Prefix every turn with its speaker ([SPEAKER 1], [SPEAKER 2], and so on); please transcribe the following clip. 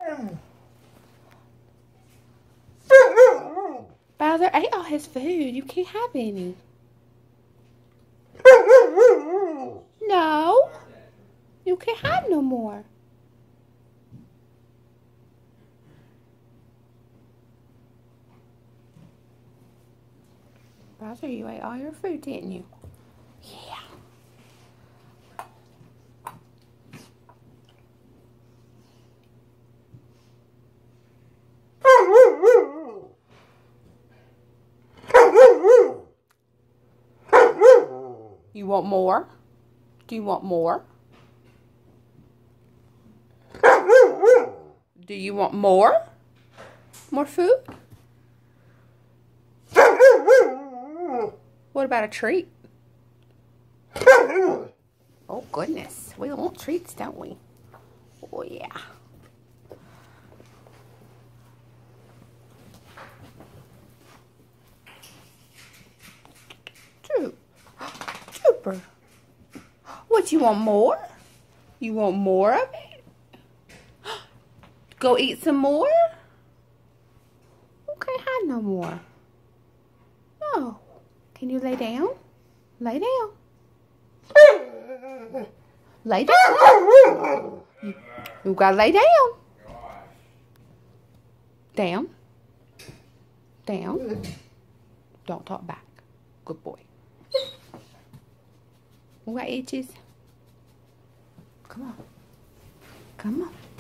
[SPEAKER 1] Bowser ate all his food. You can't have any. No. You can't have no more. Bowser, you ate all your food, didn't you? Yeah. You want more? Do you want more? Do you want more? More food? What about a treat? Oh, goodness. We want treats, don't we? Oh, yeah. Trooper. What, you want more? You want more of it? Go eat some more? Okay, have no more. Oh. Can you lay down? Lay down. Lay down. You gotta lay down. Down. Down. Don't talk back. Good boy. What itches? Come on. Come on.